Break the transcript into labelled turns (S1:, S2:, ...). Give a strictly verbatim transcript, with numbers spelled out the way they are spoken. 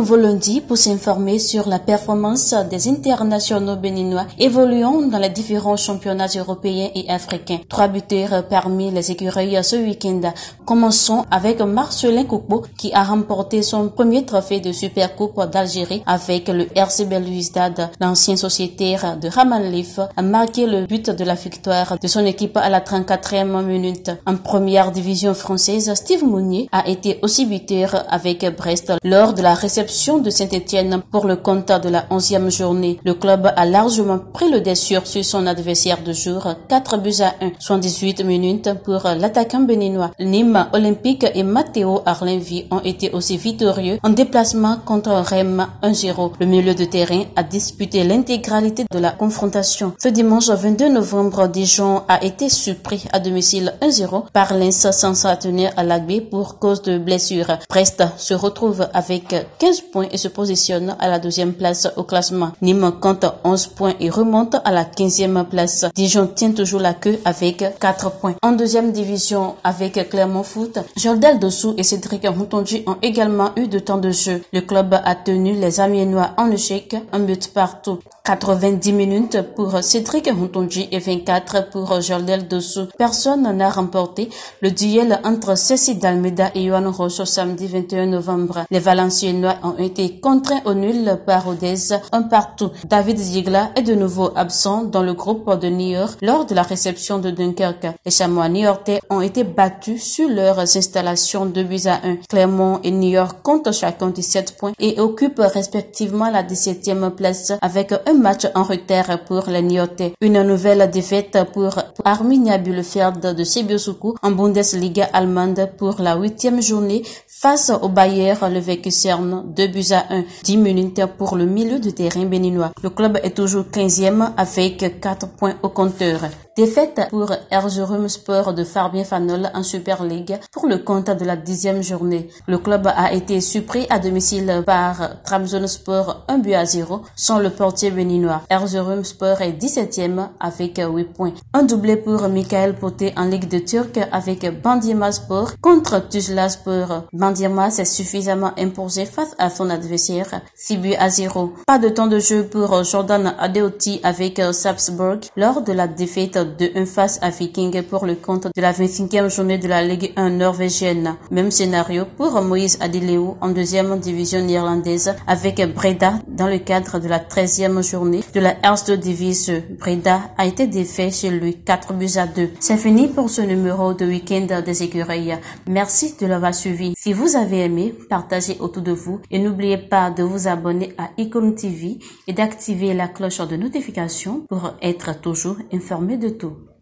S1: nouveau lundi pour s'informer sur la performance des internationaux béninois évoluant dans les différents championnats européens et africains. Trois buteurs parmi les écureuils ce week-end. Commençons avec Marcelin Koukpo qui a remporté son premier trophée de Supercoupe d'Algérie avec le R C Belouizdad. L'ancien sociétaire de Ramalif a marqué le but de la victoire de son équipe à la trente-quatrième minute. En première division française, Steve Mounier a été aussi buteur avec Brest lors de la réception de Saint-Étienne pour le compte de la onzième journée. Le club a largement pris le dessus sur son adversaire de jour, quatre buts à un, soixante-dix-huit minutes pour l'attaquant béninois. Nîmes Olympique et Matteo Arlenvi ont été aussi victorieux en déplacement contre Rennes un zéro. Le milieu de terrain a disputé l'intégralité de la confrontation. Ce dimanche vingt-deux novembre, Dijon a été surpris à domicile un zéro par Lens sans s'atteler à la baie pour cause de blessure. Brest se retrouve avec quinze points et se positionne à la deuxième place au classement. Nîmes compte onze points et remonte à la quinzième place. Dijon tient toujours la queue avec quatre points. En deuxième division avec Clermont Foot, Jordel Dossou et Cédric Routonji ont également eu de temps de jeu. Le club a tenu les Amiénois en échec, un but partout. quatre-vingt-dix minutes pour Cédric Routonji et vingt-quatre pour Jordel Dossou. Personne n'a remporté le duel entre Cécile d'Almeida et Yohan Rosso samedi vingt et un novembre. Les Valenciennois ont été contraints au nul par Rodez, un partout. David Ziegler est de nouveau absent dans le groupe de New York lors de la réception de Dunkerque. Les Chamois new-yorkais ont été battus sur leurs installations deux buts à un. Clermont et New York comptent chacun dix-sept points et occupent respectivement la dix-septième place avec un match en retard pour les New-Yorkais. Une nouvelle défaite pour Arminia Bielefeld de Sibiosuku en Bundesliga allemande pour la huitième journée face au Bayer Leverkusen, deux buts à un. dix minutes pour le milieu de terrain béninois. Le club est toujours quinzième avec quatre points au compteur. Défaite pour Erzurumspor de Fabien Fanol en Super League pour le compte de la dixième journée. Le club a été surpris à domicile par Trabzonspor un but à zéro sans le portier béninois. Erzurumspor est dix-septième avec huit points. Un doublé pour Michael Poté en Ligue de Turc avec Bandırmaspor contre Tuzlaspor. Bandırma s'est suffisamment imposé face à son adversaire, six buts à zéro. Pas de temps de jeu pour Jordan Adeoti avec Sarpsborg lors de la défaite de un face à Viking pour le compte de la vingt-cinquième journée de la Ligue un norvégienne. Même scénario pour Moïse Adileu en deuxième division néerlandaise avec Breda dans le cadre de la treizième journée de la Eerste Divisie. Breda a été défait chez lui quatre buts à deux. C'est fini pour ce numéro de week-end des écureuils. Merci de l'avoir suivi. Si vous avez aimé, partagez autour de vous et n'oubliez pas de vous abonner à Icon T V et d'activer la cloche de notification pour être toujours informé de tout.